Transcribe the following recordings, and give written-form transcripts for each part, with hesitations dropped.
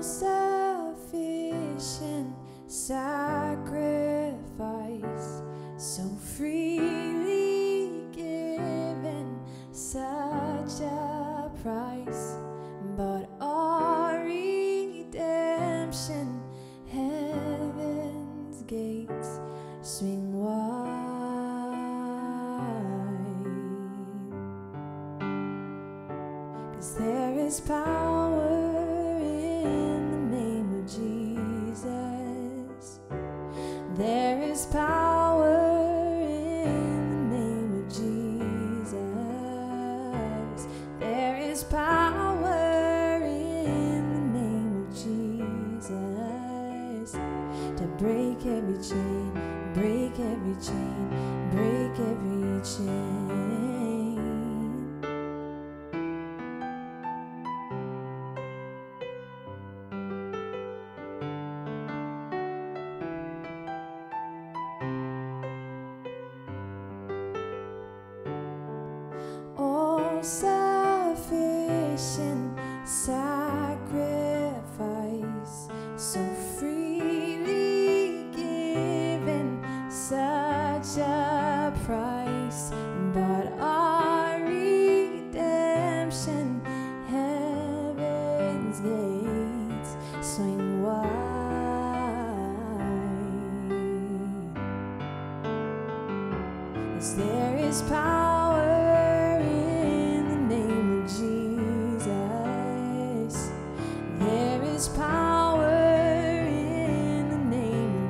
sufficient sacrifice, so freely given, such a price, but our redemption, heaven's gates swing wide. 'Cause there is power in the name of Jesus. There is power in the name of Jesus. There is power in the name of Jesus to break every chain, break every chain, break every chain. All sufficient sacrifice, so freely given, such a price, but our redemption, heaven's gates swing wide. 'Cause there is power in the name of Jesus. There is power in the name of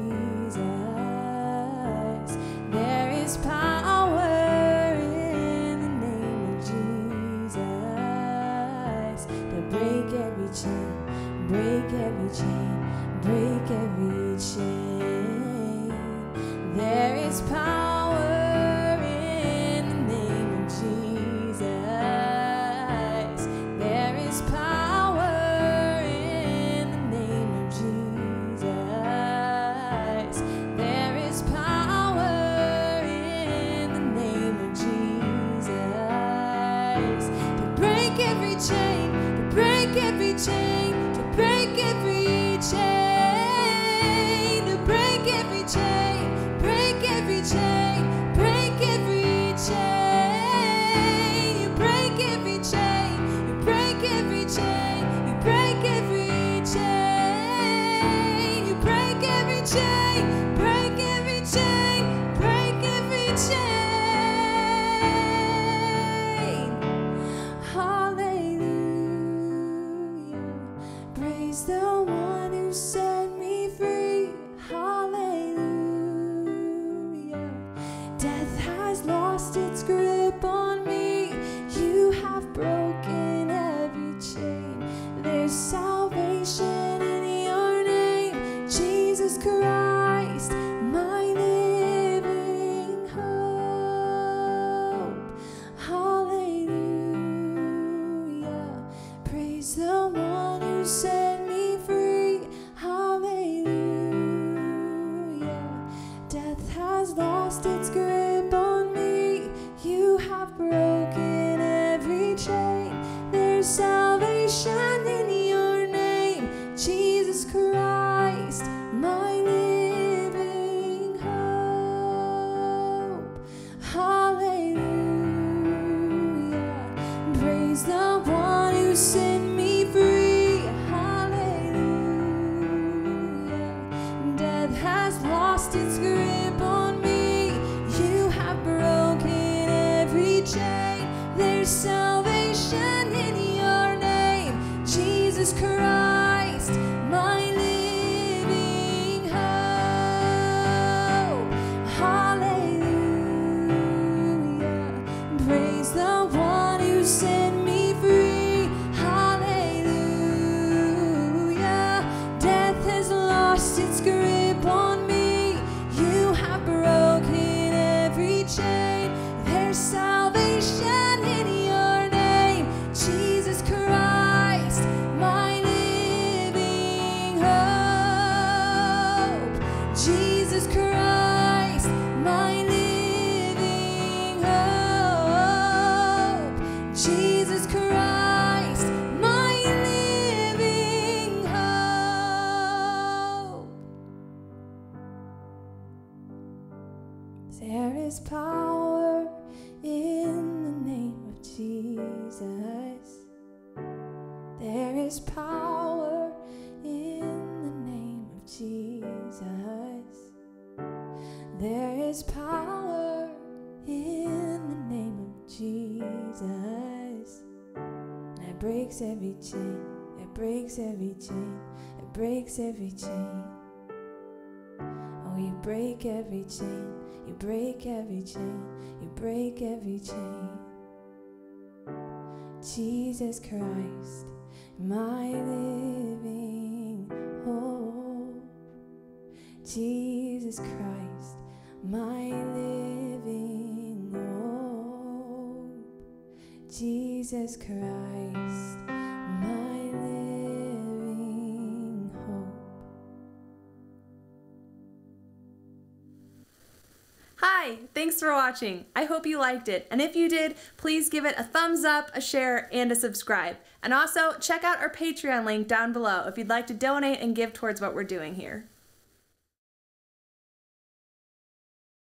Jesus. There is power in the name of Jesus to break every chain, break every chain, break every chain. There is power in the name of Jesus. There is power in the name of Jesus. There is power in the name of Jesus to break every chain, to break every chain, to break every chain, to break every chain, break every chain, break every chain. You break every chain, you break every chain, you break every chain, you break every chain, break every chain, break every chain. Hallelujah. Praise the one who set me free. Hallelujah. Death has lost its grip on me. You have broken every chain. There's salvation in your name, Jesus Christ, my living hope. Hallelujah. Praise the one who set me free. Hallelujah. Death has lost its grip on me. You have broken every chain. There's salvation in your name, Jesus Christ, my living hope. Hallelujah. Praise the one who set me free. Hallelujah. Death has lost its grip on me. You have broken every chain. There's salvation in your name, Jesus Christ, my living hope. Hallelujah. Praise the one who set me free. Hallelujah. Death has lost its grip on me. You have broken every chain. There's salvation in your name, Jesus Christ, my living hope. Jesus Christ, my living hope. Jesus is power in the name of Jesus. There is power in the name of Jesus. That breaks every chain, it breaks every chain, it breaks every chain. Oh, you break every chain, you break every chain, you break every chain. Jesus Christ, my living hope. Jesus Christ, my living hope. Jesus Christ, my living hope. Hi, thanks for watching. I hope you liked it. And if you did, please give it a thumbs up, a share, and a subscribe. And also check out our Patreon link down below if you'd like to donate and give towards what we're doing here.